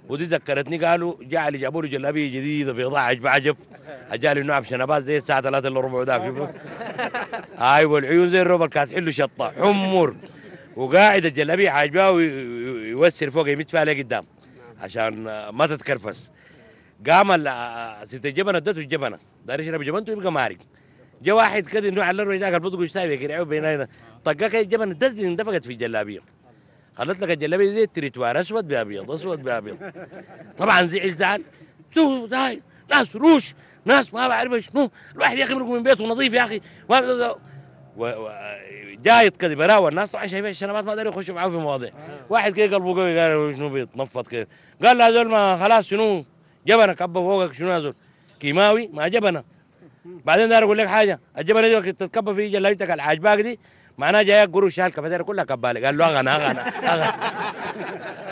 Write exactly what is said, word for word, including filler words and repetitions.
ودي ذكرتني قالوا جاء اللي جابوا له جلابيه جديده بيضاء عجب عجب، اجالي نوع شنبات زي الساعه ثلاثة الا ربع ذاك شوف. اي والعيون زي الروب الكاسحين له شطه حمر، وقاعد الجلابيه عاجباه ويوسر فوق يمد فيها لقدام عشان ما تتكرفس. قام ال- ست الجبنه ادته الجبنه داير يشرب جبنته يبقى مارق. جا واحد كده انه على الرجل ذاك البطق سايب يقرعه بين هنا طقاك الجبنه دزت اندفقت في الجلابيه، خلت لك الجلابيه زي التريتوار اسود بابيض اسود بابيض. طبعا زعل زعل شو زاي ناس روش ناس ما بعرف شنو، الواحد يا اخي يمرق من بيته نظيف يا اخي ما و... و... جايط كده براوى الناس طبعا شايفين الشنبات ما داري يخشوا معاه في مواضيع. واحد كده قلبه قوي قال شنو بيتنفض كده، قال له هذول ما خلاص شنو جبنه كبه فوقك شنو هذول كيماوي ما جبنه. بعدين داير اقول لك حاجه، الجبنه دي تتكبى في جلابيتك العاجباك دي معناها جايك قروش شال كفتها كلها كبالك، قال له اغنى اغنى اغنى